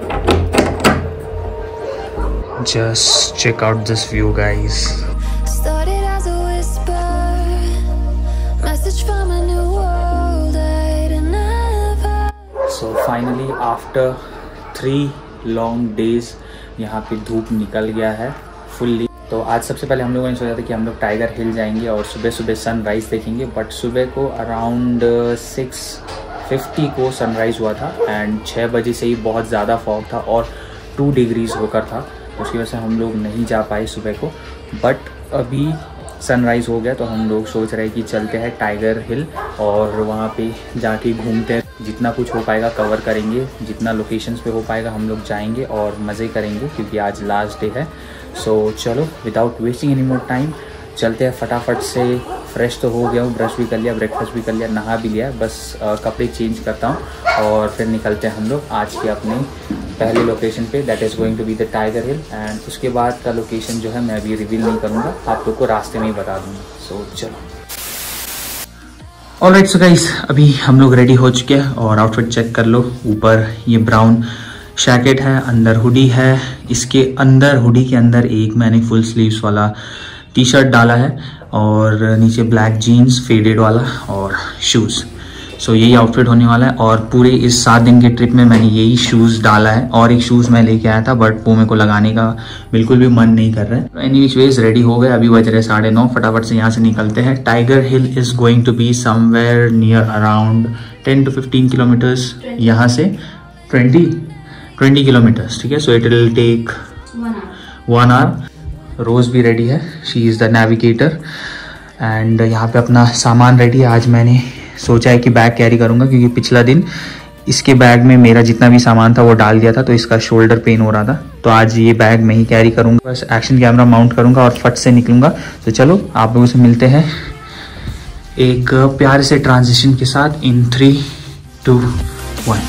Just check out this view, guys. Started as a whisper, message from a new world I'd never. So finally after 3 long days यहाँ पे धूप निकल गया है fully. तो आज सबसे पहले हम लोगों ने सोचा था कि हम लोग टाइगर हिल जाएंगे और सुबह सुबह सनराइज़ देखेंगे, बट सुबह को अराउंड 6:50 को सनराइज़ हुआ था एंड 6 बजे से ही बहुत ज़्यादा फॉग था और 2 डिग्रीज़ होकर था, उसकी वजह से हम लोग नहीं जा पाए सुबह को। बट अभी सनराइज़ हो गया तो हम लोग सोच रहे हैं कि चलते हैं टाइगर हिल और वहाँ पे जाके घूमते हैं, जितना कुछ हो पाएगा कवर करेंगे, जितना लोकेशंस पे हो पाएगा हम लोग जाएंगे और मज़े करेंगे क्योंकि आज लास्ट डे है। सो चलो without wasting any more time चलते हैं फटाफट से। फ्रेश तो हो गया हूँ, ब्रश भी कर लिया, ब्रेकफास्ट भी कर लिया, नहा भी लिया, बस कपड़े चेंज करता हूँ और फिर निकलते हैं हम लोग आज के अपने पहले लोकेशन पे, that is going to be the Tiger Hill. And उसके बाद का लोकेशन जो है मैं अभी रिवील नहीं करूँगा, आप लोग को रास्ते में ही बता दूँगा। सो चलो। ऑलराइट सो गाइस, अभी हम लोग रेडी हो चुके हैं और आउटफिट चेक कर लो। ऊपर ये ब्राउन जैकेट है, अंदर हुडी है, इसके अंदर हुडी के अंदर एक मैंने फुल स्लीव्स वाला टी शर्ट डाला है और नीचे ब्लैक जीन्स फेडेड वाला और शूज़। सो यही आउटफिट होने वाला है और पूरे इस 7 दिन के ट्रिप में मैंने यही शूज़ डाला है और एक शूज़ मैं लेके आया था बट वो मेरे को लगाने का बिल्कुल भी मन नहीं कर रहा है। एनीवेज रेडी हो गए, अभी बज रहे 9:30, फटाफट से यहाँ से निकलते हैं। Tiger Hill is going to be somewhere near around 10 to 15 kilometres यहाँ से 20 किलोमीटर्स, ठीक है। So it will take 1 hour। Rose भी रेडी है, she is the navigator and यहाँ पे अपना सामान रेडी है। आज मैंने सोचा है कि बैग कैरी करूँगा क्योंकि पिछला दिन इसके बैग में मेरा जितना भी सामान था वो डाल दिया था तो इसका शोल्डर पेन हो रहा था, तो आज ये बैग मैं ही कैरी करूँगा। बस एक्शन कैमरा माउंट करूँगा और फट से निकलूँगा। तो चलो आप लोगों से मिलते हैं एक प्यारे से ट्रांजिशन के साथ इन 3, 2, 1।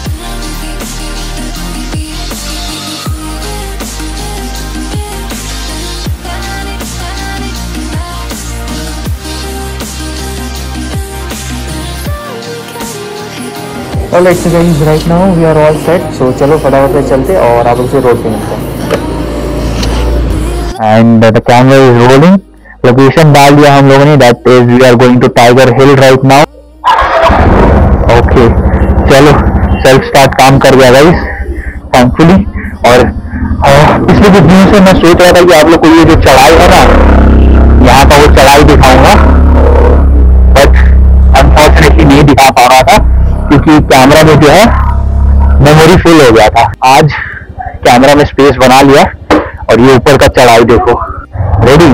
Alright, so guys, right now we are all set. So चलो फटाफट से चलते और आप लोग से रोड पे मिलते हैं। And the camera is rolling. Location डाल दिया हम लोगों ने, that is we are going to Tiger Hill right now. Okay, चलो सेल्फ स्टार्ट काम कर गया गाइस थैंकफुली। और पिछले कुछ दिनों से मैं सोच रहा था कि आप लोग को ये जो चढ़ाई है ना, यहाँ का वो चढ़ाई दिखाऊंगा, बट अनफॉर्चुनेटली नहीं दिखा पा रहा था क्योंकि कैमरा में जो है मेमोरी फुल हो गया था। आज कैमरा में स्पेस बना लिया और ये ऊपर का चढ़ाई देखो। रेडी?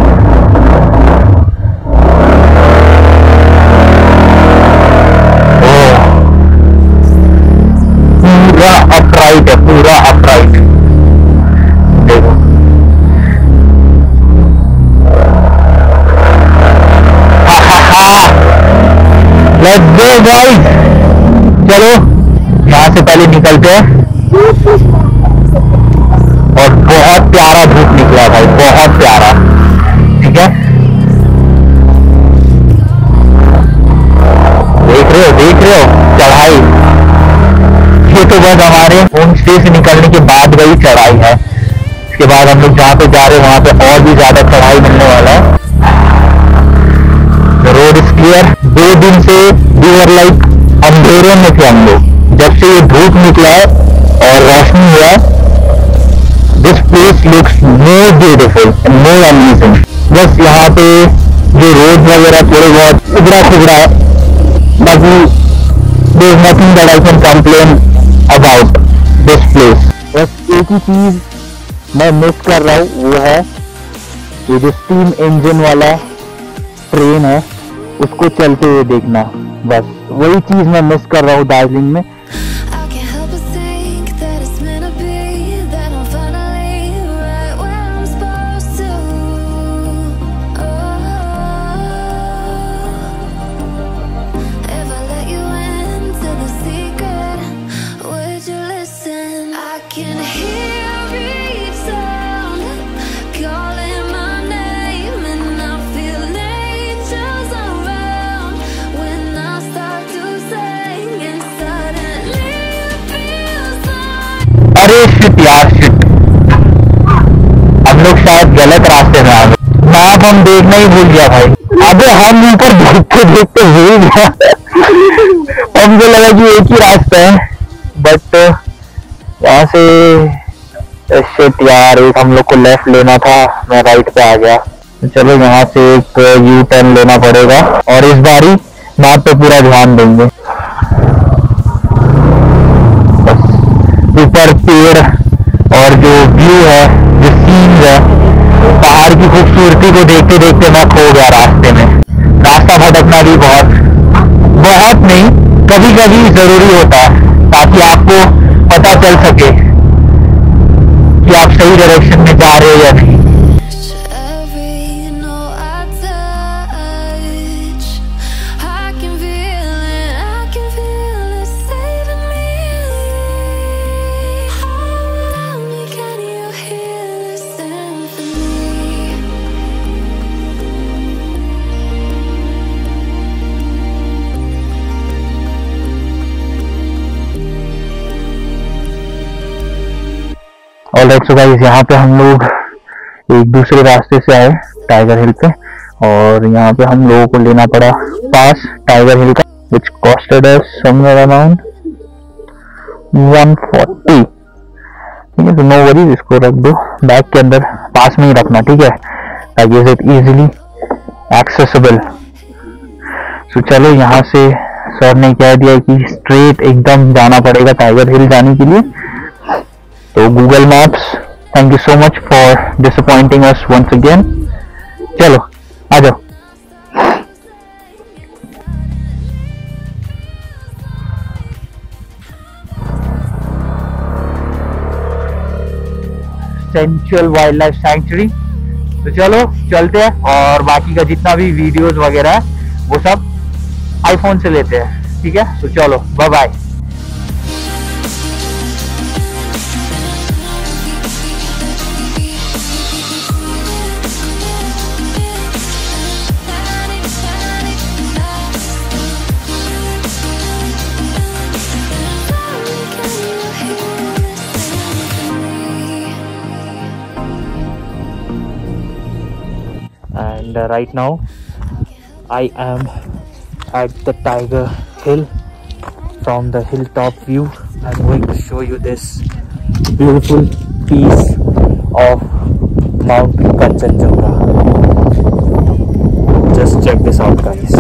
पूरा अपराइट है, पूरा अपराइट देखो। लेट्स गो गाइस, चलो यहाँ से पहले निकलते हैं। और बहुत प्यारा धूप निकला भाई, बहुत प्यारा, ठीक है। देख रहे हो चढ़ाई, ये तो बस हमारे होम स्टे से निकलने के बाद वही चढ़ाई है। इसके बाद हम लोग जहाँ पे जा रहे हैं वहां पे और भी ज्यादा चढ़ाई मिलने वाला है। Road is clear. 2 दिन से वी वर लाइक अंधेरे में थे हम लोग, जब से ये धूप निकला है और रोशनी हुआ है, this place looks more beautiful and more amazing. बस यहाँ पे जो रोड वगैरह थोड़े बहुत उबड़ा खुबड़ा है, बाकी there is nothing that I can complain about this place. बस एक ही चीज मैं मिस कर रहा हूँ, वो है ये जो स्टीम इंजन वाला ट्रेन है उसको चलते हुए देखना। बस वही चीज मैं मिस कर रहा हूँ दार्जिलिंग में। अरे शिट यार शिट, हम लोग शायद गलत रास्ते में आ गए। मैप हम देखना ही भूल गया भाई। अबे हम ऊपर देखते देखते भूल गया। हमको लगा कि एक ही रास्ता है, बट यहाँ से शिट यार, एक हम लोग को लेफ्ट लेना था, मैं राइट पे आ गया। चलो यहाँ से एक यू टर्न लेना पड़ेगा और इस बारी मैप पे पूरा ध्यान देंगे। ऊपर पेड़ और जो व्यू है, जो सीन है, पहाड़ की खूबसूरती को देखते देखते मैं खो गया रास्ते में। रास्ता भटकना भी बहुत नहीं, कभी कभी जरूरी होता है, ताकि आपको पता चल सके कि आप सही डायरेक्शन में जा रहे हो या नहीं। Every note I touch, I can feel it saving me. Hold me, can you hear the symphony? Alright, so guys यहाँ पे हम लोग एक दूसरे रास्ते से आए टाइगर हिल पे, और यहाँ पे हम लोगों को लेना पड़ा पास टाइगर हिल का, which costed us somewhere around 140। ठीक है, तो नो वरीज, इसको रख दो बैग के अंदर, पास में ही रखना, ठीक है, ताकि इट इजीली एक्सेसिबल। सो चलो, यहाँ से सर ने कह दिया कि स्ट्रेट एकदम जाना पड़ेगा टाइगर हिल जाने के लिए। तो Google maps, thank you so much for disappointing us once again. चलो आ जाओ। Central wild life sanctuary. तो चलो चलते हैं, और बाकी का जितना भी वीडियोस वगैरह है वो सब आईफोन से लेते हैं, ठीक है। तो चलो, bye bye. And right now I am at the Tiger Hill. From the hilltop view, I'm going to show you this beautiful piece of Mount Kanchenjunga. Just check this out, guys.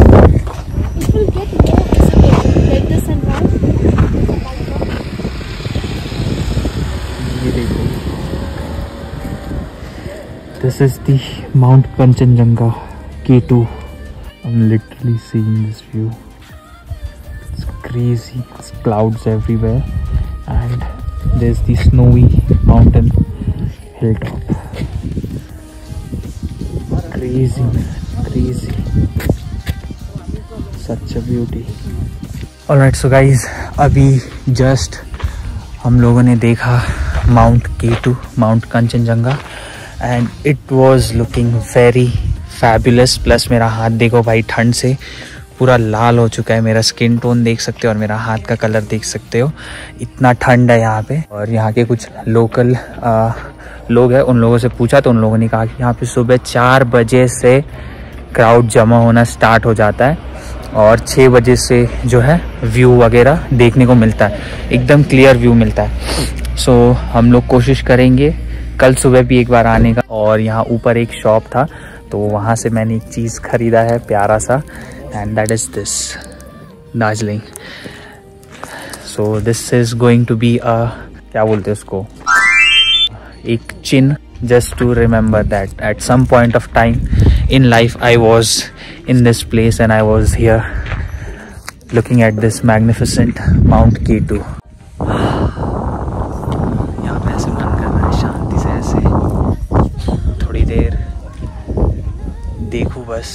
This is the Mount Kanchenjunga K2. I'm literally seeing this view. It's crazy. It's clouds everywhere, and there's the snowy mountain hilltop. Crazy, man. Crazy. Such a beauty. Alright, so guys, अभी just हम लोगों ने देखा Mount K2, Mount Kanchenjunga. And it was looking very fabulous. Plus मेरा हाथ देखो भाई, ठंड से पूरा लाल हो चुका है। मेरा स्किन टोन देख सकते हो और मेरा हाथ का कलर देख सकते हो, इतना ठंड है यहाँ पे। और यहाँ के कुछ लोकल लोग हैं, उन लोगों से पूछा तो उन लोगों ने कहा कि यहाँ पे सुबह 4 बजे से क्राउड जमा होना स्टार्ट हो जाता है, और 6 बजे से जो है व्यू वगैरह देखने को मिलता है, एकदम क्लियर व्यू मिलता है। सो हम लोग कोशिश करेंगे कल सुबह भी एक बार आने का। और यहाँ ऊपर एक शॉप था, तो वहाँ से मैंने एक चीज़ ख़रीदा है प्यारा सा, and that is this Darjeeling. So this is going to be क्या बोलते हैं उसको, एक चिन्ह, just to remember that at some point of time in life I was in this place and I was here looking at this magnificent Mount K2. यहाँ पे ऐसे मन कर रहा है शांति से ऐसे थोड़ी देर देखूं बस,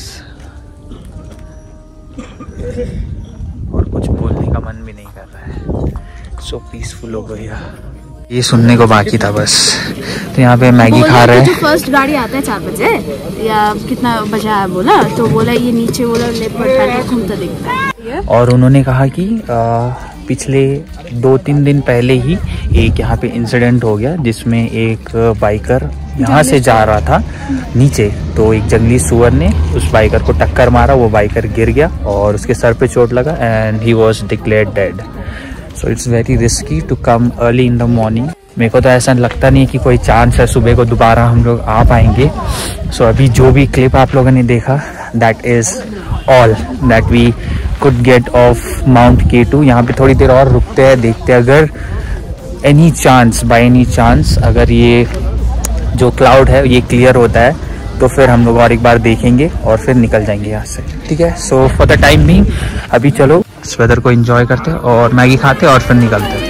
और कुछ बोलने का मन भी नहीं कर रहा है। सो पीसफुल हो गया, ये सुनने को बाकी था बस। तो यहाँ पे मैगी खा रहे हैं। फर्स्ट गाड़ी आता है 4 बजे या कितना बजा है बोला, तो बोला ये नीचे बोला लेपर्ड पैटर्न घूमता दिखता है। और उन्होंने कहा कि पिछले 2-3 दिन पहले ही एक यहाँ पे इंसिडेंट हो गया जिसमें एक बाइकर यहाँ से जा रहा था नीचे, तो एक जंगली सुअर ने उस बाइकर को टक्कर मारा, वो बाइकर गिर गया और उसके सर पे चोट लगा and he was declared dead. So it's very risky to come early in the morning. मेरे को तो ऐसा लगता नहीं कि कोई चांस है सुबह को दोबारा हम लोग आ पाएंगे। सो अभी जो भी क्लिप आप लोगों ने देखा, that is all that we could get off mount K2। यहाँ पे थोड़ी देर और रुकते हैं, देखते हैं अगर any chance, by any chance अगर ये जो क्लाउड है ये क्लियर होता है तो फिर हम लोग और एक बार देखेंगे और फिर निकल जाएंगे यहाँ से। ठीक है, so for the time being अभी चलो इस वेदर को एंजॉय करते हैं और मैगी खाते हैं और फिर निकलते हैं।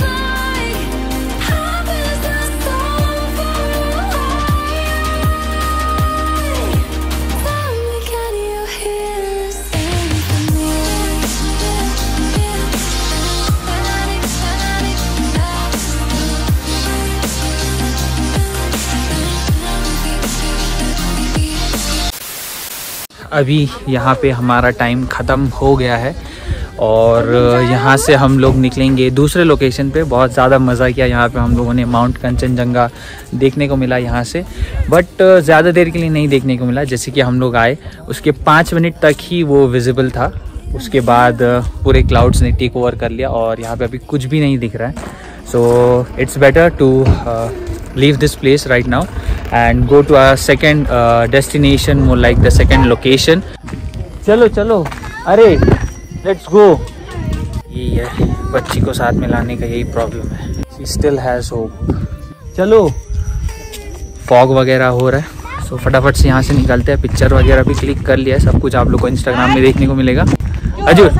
अभी यहाँ पे हमारा टाइम ख़त्म हो गया है और यहाँ से हम लोग निकलेंगे दूसरे लोकेशन पे। बहुत ज़्यादा मज़ा किया यहाँ पे हम लोगों ने, माउंट कंचनजंगा देखने को मिला यहाँ से, बट ज़्यादा देर के लिए नहीं देखने को मिला। जैसे कि हम लोग आए उसके 5 मिनट तक ही वो विजिबल था, उसके बाद पूरे क्लाउड्स ने टेक ओवर कर लिया और यहाँ पे अभी कुछ भी नहीं दिख रहा है। So it's better to leave this place right now and go to our second destination, more like the second location. चलो चलो, अरे let's go। यही है, बच्ची को साथ में लाने का यही प्रॉब्लम है, she still has hope। चलो, फॉग वगैरह हो रहा है, सो फटाफट से यहाँ से निकलते हैं। पिक्चर वगैरह भी क्लिक कर लिया है, सब कुछ आप लोग को इंस्टाग्राम में देखने को मिलेगा। हजुर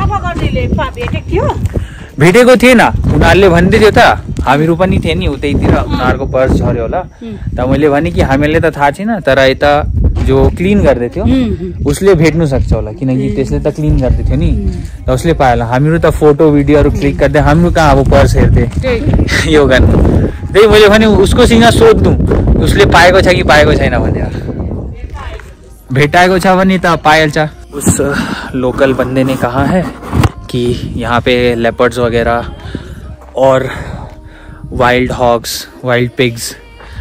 भेटेको थिएन, उनीहरूले भन्दै था हामीहरू पनि थिए नि उतैतिर, उनीहरूको पर्स झर्यो होला। त मैले भने कि हामीलाई त थाहा छैन, तर यता जो क्लिन गर्दै थियो उसले भेट्नु सक्छ होला, किनकि त्यसले त क्लिन गर्दै थियो नि, त उसले पायो होला। हामीहरू त फोटो भिडियोहरू क्लिक गर्दै, हाम्रो कहाँ अब पर्स हेर्दै यो गर्नु। त्यही मैले भने उसकोसँग सोध्नु उसले पाएको छ कि पाएको छैन भनेर, भेटाएको छ भने त पाइहाल्छ। उस लोकल बंदे ने कहा है कि यहाँ पे लेपर्ड्स वगैरह और वाइल्ड हॉग्स, वाइल्ड पिग्स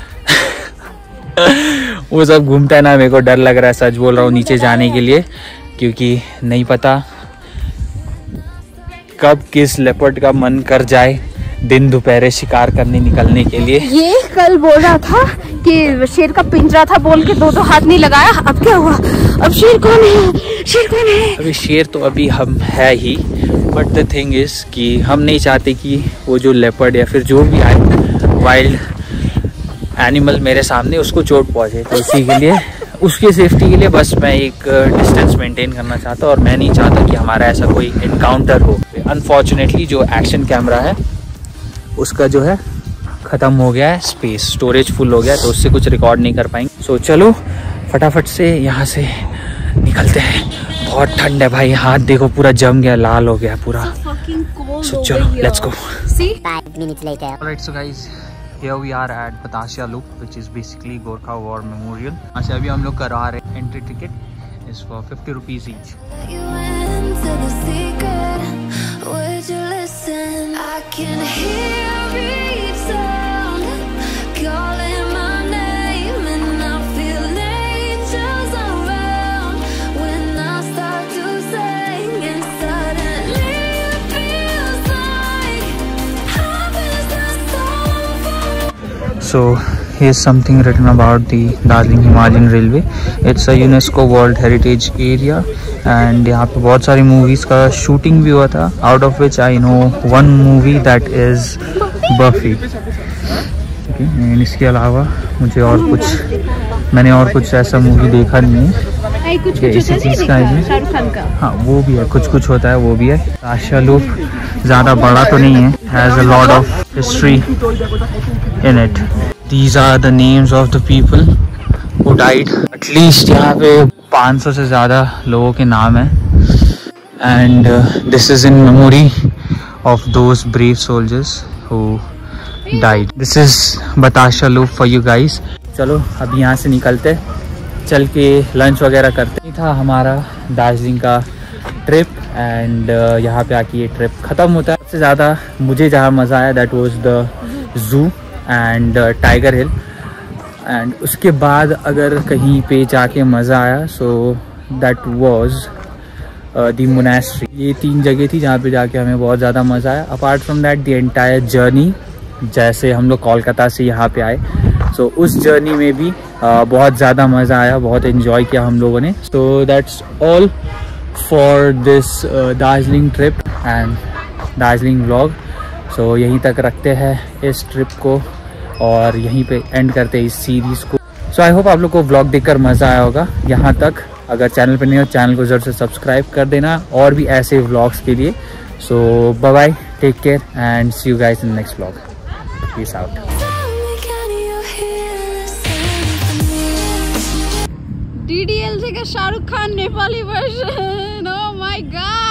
वो सब घूमता है ना। मेरे को डर लग रहा है, सच बोल रहा हूँ, नीचे जाने के लिए, क्योंकि नहीं पता कब किस लेपर्ड का मन कर जाए दिन दोपहर शिकार करने निकलने के लिए। ये कल बोल रहा था कि शेर का पिंजरा था, बोल के 2-2 हाथ नहीं लगाया। अब क्या हुआ? अब शेर कौन है? शेर कौन है? अभी शेर तो अभी हम है ही, बट द थिंग इज कि हम नहीं चाहते कि वो जो लेपर्ड या फिर जो भी आए वाइल्ड एनिमल मेरे सामने उसको चोट पहुंचे, तो उसी के लिए, उसकी सेफ्टी के लिए बस मैं एक डिस्टेंस मेंटेन करना चाहता हूँ और मैं नहीं चाहता कि हमारा ऐसा कोई एनकाउंटर हो। अनफॉर्चुनेटली जो एक्शन कैमरा है उसका जो है ख़त्म हो गया है, स्पेस स्टोरेज फुल हो गया, तो उससे कुछ रिकॉर्ड नहीं कर पाएंगे। सो चलो फटाफट से यहाँ से निकलते हैं। बहुत ठंड है भाई, हाथ देखो पूरा जम गया, लाल हो गया पूरा। सो चलो let's go. 5 minutes later. Alright, so guys, here we are at Batasha Loop, which is basically Gorkha War Memorial। यहाँ से अभी हम लोग करा रहे हैं, entry ticket is for 50 rupees each। You into the secret. Would you listen? I can hear every sound calling my name, and I feel angels around when I start to sing, and suddenly it feels like happiness is so. So here's something written about the Darjeeling Himalayan Railway. It's a UNESCO World Heritage Area and यहाँ पे बहुत सारी movies का shooting भी हुआ था, out of which I know one movie that is Buffy। And इसके अलावा मुझे और कुछ, मैंने और कुछ ऐसा मूवी देखा नहीं है। इसी चीज़ का है, हाँ वो भी है, कुछ कुछ होता है वो भी है। बताशा लूप ज़्यादा बड़ा तो नहीं है, has a lot of history in it. These are the names of the people who died। At least यहाँ पे 500 से ज़्यादा लोगों के नाम हैं। And this is in memory of those brave soldiers who died। This is Batasha Loop for you guys। चलो अब यहाँ से निकलते, चल के लंच वगैरह करते। ये था हमारा दार्जिलिंग का ट्रिप एंड यहाँ पे आके ये ट्रिप ख़त्म होता है। सबसे ज़्यादा मुझे जहाँ मज़ा आया that was the zoo and Tiger Hill. And उसके बाद अगर कहीं पे जाके मज़ा आया so that was the monastery. ये 3 जगह थी जहाँ पे जाके हमें बहुत ज़्यादा मज़ा आया। Apart from that the entire journey, जैसे हम लोग कोलकाता से यहाँ पे आए सो उस जर्नी में भी बहुत ज़्यादा मज़ा आया, बहुत इन्जॉय किया हम लोगों ने। So that's all for this Darjeeling trip and Darjeeling vlog. सो यहीं तक रखते हैं इस ट्रिप को और यहीं पे एंड करते हैं इस सीरीज़ को। सो आई होप आप लोग को व्लॉग देखकर मज़ा आया होगा यहाँ तक। अगर चैनल पर नहीं हो चैनल को ज़रूर से सब्सक्राइब कर देना और भी ऐसे व्लॉग्स के लिए। So bye bye, take care and see you guys in next vlog. Peace out. DDLJ का Shahrukh Khan Nepali version, oh my God.